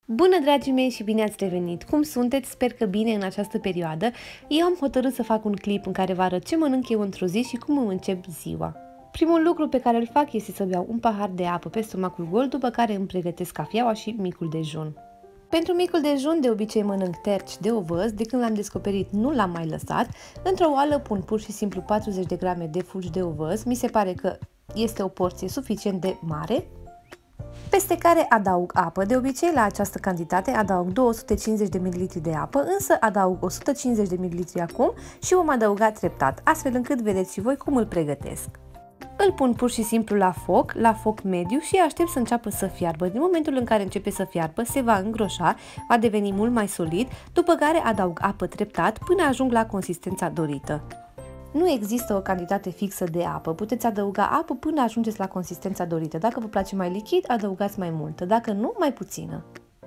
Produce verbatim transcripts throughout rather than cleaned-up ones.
Bună, dragii mei, și bine ați revenit! Cum sunteți? Sper că bine în această perioadă. Eu am hotărât să fac un clip în care vă arăt ce mănânc eu într-o zi și cum îmi încep ziua. Primul lucru pe care îl fac este să beau un pahar de apă pe stomacul gol, după care îmi pregătesc cafeaua și micul dejun. Pentru micul dejun, de obicei mănânc terci de ovăz, de când l-am descoperit nu l-am mai lăsat. Într-o oală pun pur și simplu patruzeci de grame de fulgi de ovăz, mi se pare că este o porție suficient de mare, peste care adaug apă. De obicei la această cantitate adaug două sute cincizeci de mililitri de apă, însă adaug o sută cincizeci de mililitri acum și vom adăuga treptat, astfel încât vedeți și voi cum îl pregătesc. Îl pun pur și simplu la foc, la foc mediu și aștept să înceapă să fiarbă. Din momentul în care începe să fiarbă, se va îngroșa, va deveni mult mai solid, după care adaug apă treptat până ajung la consistența dorită. Nu există o cantitate fixă de apă, puteți adăuga apă până ajungeți la consistența dorită. Dacă vă place mai lichid, adăugați mai multă, dacă nu, mai puțină.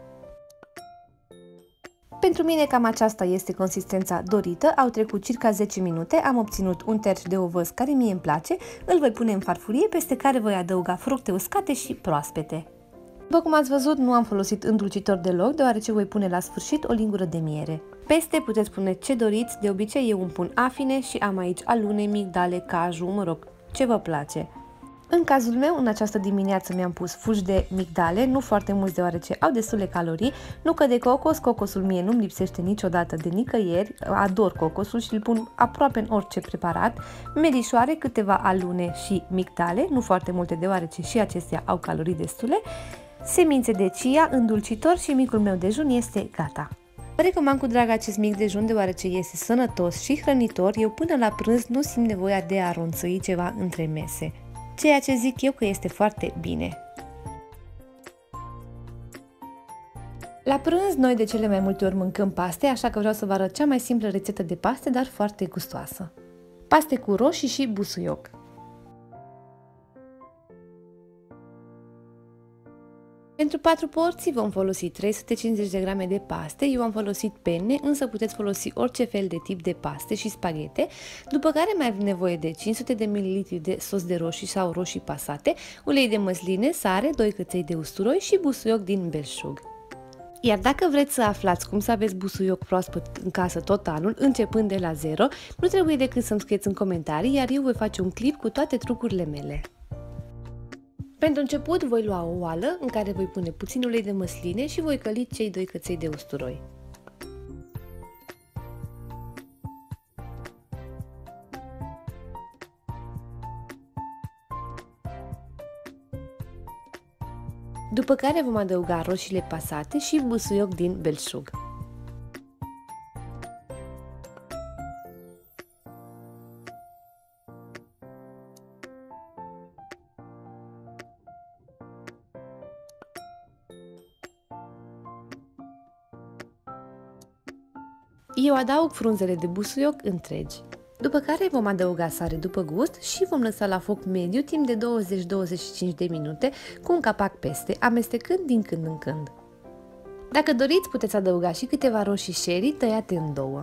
Pentru mine cam aceasta este consistența dorită, au trecut circa zece minute, am obținut un terci de ovăz care mie îmi place, îl voi pune în farfurie, peste care voi adăuga fructe uscate și proaspete. După cum ați văzut, nu am folosit îndulcitor deloc, deoarece voi pune la sfârșit o lingură de miere. Peste puteți pune ce doriți, de obicei eu îmi pun afine și am aici alune, migdale, caju, mă rog, ce vă place. În cazul meu, în această dimineață mi-am pus fulgi de migdale, nu foarte mulți deoarece au destule calorii, nucă de cocos, cocosul mie nu-mi lipsește niciodată de nicăieri, ador cocosul și îl pun aproape în orice preparat, melișoare, câteva alune și migdale, nu foarte multe deoarece și acestea au calorii destule, semințe de chia, îndulcitor și micul meu dejun este gata. Vă recomand cu drag acest mic dejun deoarece este sănătos și hrănitor, eu până la prânz nu simt nevoia de a ronțăi ceva între mese, ceea ce zic eu că este foarte bine. La prânz noi de cele mai multe ori mâncăm paste, așa că vreau să vă arăt cea mai simplă rețetă de paste, dar foarte gustoasă. Paste cu roșii și busuioc. Pentru patru porții vom folosi trei sute cincizeci de grame de paste, eu am folosit penne, însă puteți folosi orice fel de tip de paste și spaghete, după care mai avem nevoie de cinci sute de mililitri de sos de roșii sau roșii pasate, ulei de măsline, sare, doi căței de usturoi și busuioc din belșug. Iar dacă vreți să aflați cum să aveți busuioc proaspăt în casă tot anul, începând de la zero, nu trebuie decât să-mi scrieți în comentarii, iar eu voi face un clip cu toate trucurile mele. Pentru început voi lua o oală în care voi pune puțin ulei de măsline și voi căli cei doi căței de usturoi. După care vom adăuga roșiile pasate și busuioc din belșug. Eu adaug frunzele de busuioc întregi. După care vom adăuga sare după gust și vom lăsa la foc mediu timp de douăzeci - douăzeci și cinci de minute cu un capac peste, amestecând din când în când. Dacă doriți, puteți adăuga și câteva roșii sherry tăiate în două.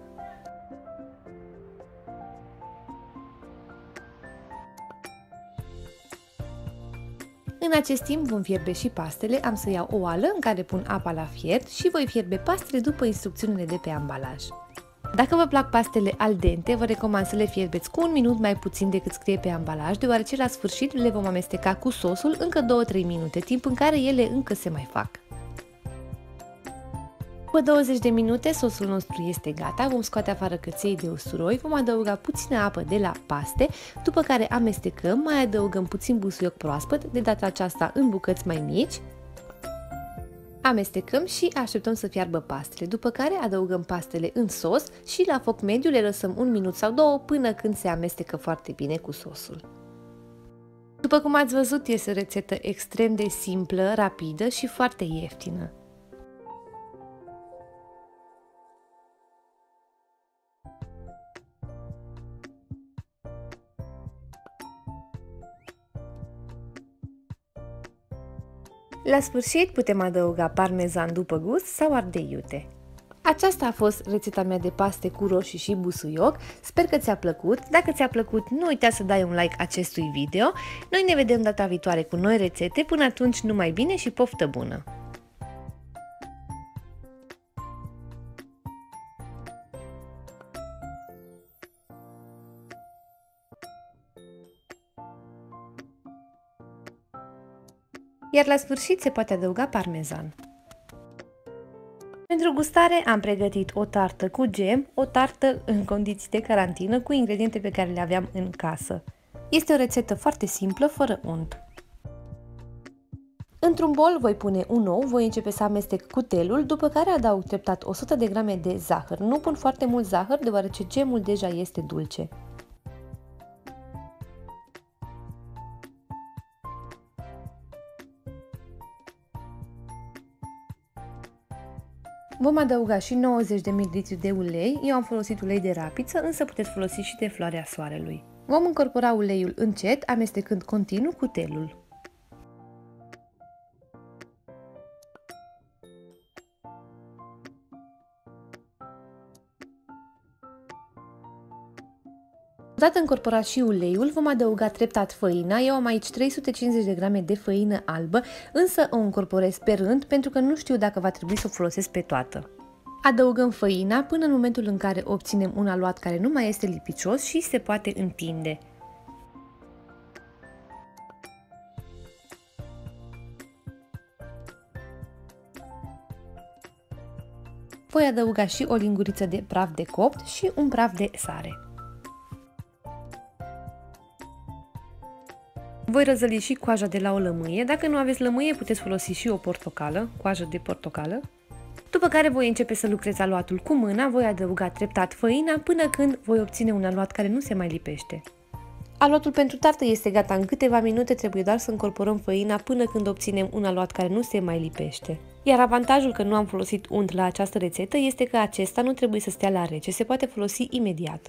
În acest timp vom fierbe și pastele, am să iau o oală în care pun apa la fiert și voi fierbe pastele după instrucțiunile de pe ambalaj. Dacă vă plac pastele al dente, vă recomand să le fierbeți cu un minut mai puțin decât scrie pe ambalaj, deoarece la sfârșit le vom amesteca cu sosul încă două - trei minute, timp în care ele încă se mai fac. După douăzeci de minute sosul nostru este gata, vom scoate afară căței de usturoi, vom adăuga puțină apă de la paste, după care amestecăm, mai adăugăm puțin busuioc proaspăt, de data aceasta în bucăți mai mici. Amestecăm și așteptăm să fiarbă pastele, după care adăugăm pastele în sos și la foc mediu le lăsăm un minut sau două până când se amestecă foarte bine cu sosul. După cum ați văzut, este o rețetă extrem de simplă, rapidă și foarte ieftină. La sfârșit putem adăuga parmezan după gust sau ardei iute. Aceasta a fost rețeta mea de paste cu roșii și busuioc, sper că ți-a plăcut. Dacă ți-a plăcut, nu uita să dai un like acestui video. Noi ne vedem data viitoare cu noi rețete, până atunci numai bine și poftă bună! Iar la sfârșit se poate adăuga parmezan. Pentru gustare am pregătit o tartă cu gem, o tartă în condiții de carantină cu ingrediente pe care le aveam în casă. Este o rețetă foarte simplă, fără unt. Într-un bol voi pune un ou, voi începe să amestec cu telul, după care adaug treptat o sută de grame de zahăr. Nu pun foarte mult zahăr, deoarece gemul deja este dulce. Vom adăuga și nouăzeci de mililitri de ulei, eu am folosit ulei de rapiță, însă puteți folosi și de floarea soarelui. Vom încorpora uleiul încet, amestecând continuu cu telul. Odată încorporat și uleiul, vom adăuga treptat făina. Eu am aici trei sute cincizeci de grame de făină albă, însă o încorporez pe rând pentru că nu știu dacă va trebui să o folosesc pe toată. Adăugăm făina până în momentul în care obținem un aluat care nu mai este lipicios și se poate întinde. Voi adăuga și o linguriță de praf de copt și un praf de sare. Voi răzăli și coaja de la o lămâie. Dacă nu aveți lămâie, puteți folosi și o portocală, coajă de portocală. După care voi începe să lucrez aluatul cu mâna, voi adăuga treptat făina până când voi obține un aluat care nu se mai lipește. Aluatul pentru tartă este gata în câteva minute, trebuie doar să încorporăm făina până când obținem un aluat care nu se mai lipește. Iar avantajul că nu am folosit unt la această rețetă este că acesta nu trebuie să stea la rece, se poate folosi imediat.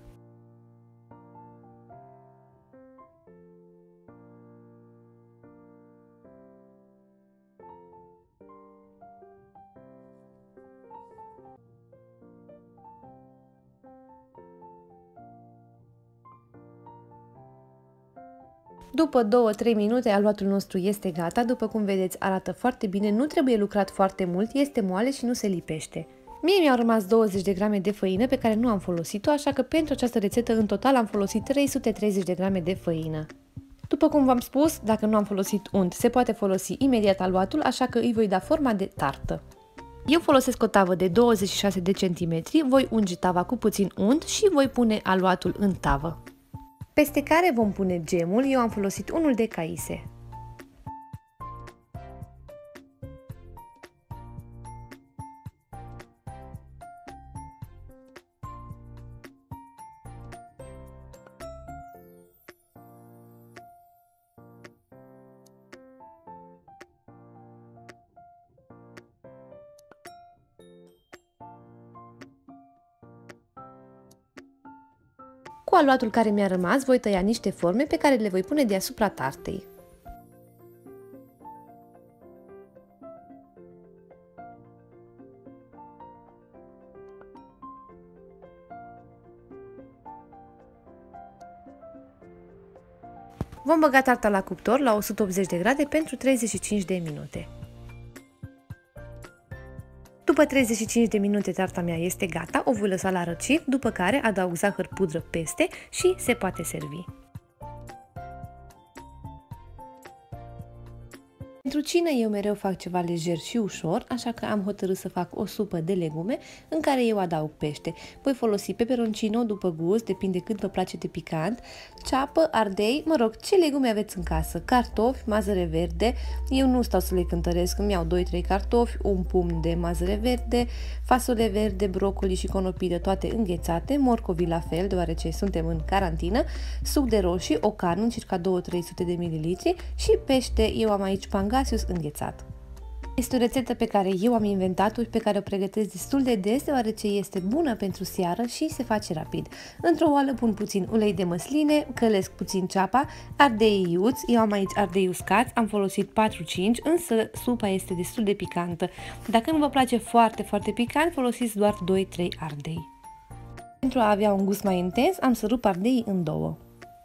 După două-trei minute aluatul nostru este gata, după cum vedeți arată foarte bine, nu trebuie lucrat foarte mult, este moale și nu se lipește. Mie mi-au rămas douăzeci de grame de făină pe care nu am folosit-o, așa că pentru această rețetă în total am folosit trei sute treizeci de grame de făină. După cum v-am spus, dacă nu am folosit unt, se poate folosi imediat aluatul, așa că îi voi da forma de tartă. Eu folosesc o tavă de douăzeci și șase de centimetri, voi unge tava cu puțin unt și voi pune aluatul în tavă. Peste care vom pune gemul, eu am folosit unul de caise. Cu aluatul care mi-a rămas, voi tăia niște forme pe care le voi pune deasupra tartei. Vom băga tarta la cuptor la o sută optzeci de grade pentru treizeci și cinci de minute. După treizeci și cinci de minute tarta mea este gata, o voi lăsa la răciri, după care adaug zahăr pudră peste și se poate servi. Pentru cină eu mereu fac ceva lejer și ușor, așa că am hotărât să fac o supă de legume în care eu adaug pește. Voi folosi peperoncino după gust, depinde cât vă place de picant, ceapă, ardei, mă rog, ce legume aveți în casă, cartofi, mazăre verde, eu nu stau să le cântăresc, îmi iau doi-trei cartofi, un pumn de mazăre verde, fasole verde, brocoli și conopidă, toate înghețate, morcovi la fel, deoarece suntem în carantină, suc de roșii, o carne în circa două-trei sute de mililitri și pește, eu am aici pangasius înghețat. Este o rețetă pe care eu am inventat-o și pe care o pregătesc destul de des, deoarece este bună pentru seară și se face rapid. Într-o oală pun puțin ulei de măsline, călesc puțin ceapa, ardei iuți, eu am aici ardei uscați, am folosit patru-cinci, însă supa este destul de picantă. Dacă nu vă place foarte, foarte picant, folosiți doar doi-trei ardei. Pentru a avea un gust mai intens, am să rup ardeii în două.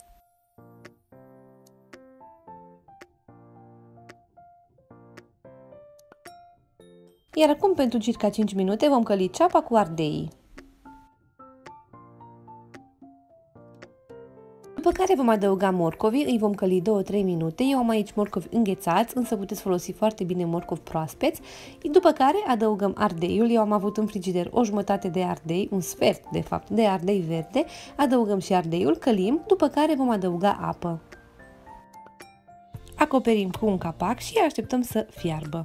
Iar acum, pentru circa cinci minute, vom căli ceapa cu ardeii. După care vom adăuga morcovii, îi vom căli două-trei minute. Eu am aici morcovi înghețați, însă puteți folosi foarte bine morcovi proaspeți. După care adăugăm ardeiul. Eu am avut în frigider o jumătate de ardei, un sfert de fapt de ardei verde. Adăugăm și ardeiul, călim, după care vom adăuga apă. Acoperim cu un capac și așteptăm să fiarbă.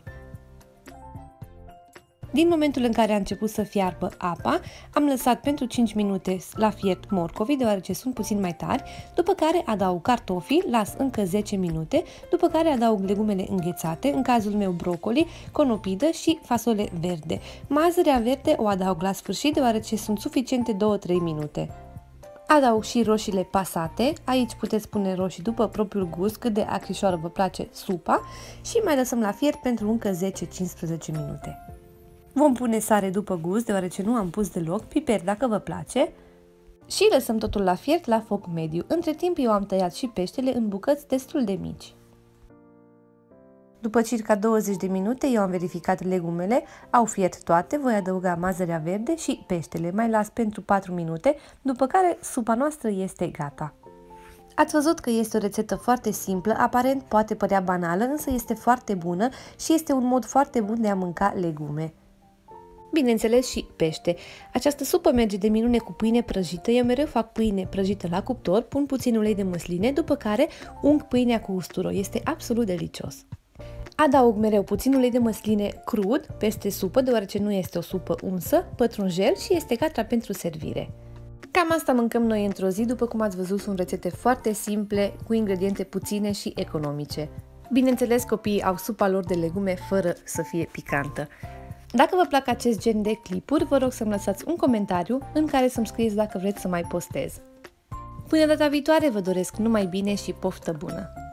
Din momentul în care a început să fiarbă apa, am lăsat pentru cinci minute la fiert morcovii, deoarece sunt puțin mai tari, după care adaug cartofii, las încă zece minute, după care adaug legumele înghețate, în cazul meu brocoli, conopidă și fasole verde. Mazărea verde o adaug la sfârșit, deoarece sunt suficiente două-trei minute. Adaug și roșiile pasate, aici puteți pune roșii după propriul gust, cât de acrișoară vă place supa, și mai lăsăm la fiert pentru încă zece-cincisprezece minute. Vom pune sare după gust, deoarece nu am pus deloc, piper dacă vă place, și lăsăm totul la fiert la foc mediu. Între timp eu am tăiat și peștele în bucăți destul de mici. După circa douăzeci de minute eu am verificat legumele, au fiert toate, voi adăuga mazărea verde și peștele, mai las pentru patru minute, după care supa noastră este gata. Ați văzut că este o rețetă foarte simplă, aparent poate părea banală, însă este foarte bună și este un mod foarte bun de a mânca legume. Bineînțeles și pește. Această supă merge de minune cu pâine prăjită. Eu mereu fac pâine prăjită la cuptor, pun puțin ulei de măsline, după care ung pâinea cu usturoi. Este absolut delicios. Adaug mereu puțin ulei de măsline crud peste supă, deoarece nu este o supă unsă, pătrunjel și este gata pentru servire. Cam asta mâncăm noi într-o zi, după cum ați văzut sunt rețete foarte simple, cu ingrediente puține și economice. Bineînțeles, copiii au supa lor de legume fără să fie picantă. Dacă vă plac acest gen de clipuri, vă rog să-mi lăsați un comentariu în care să-mi scrieți dacă vreți să mai postez. Până data viitoare vă doresc numai bine și poftă bună!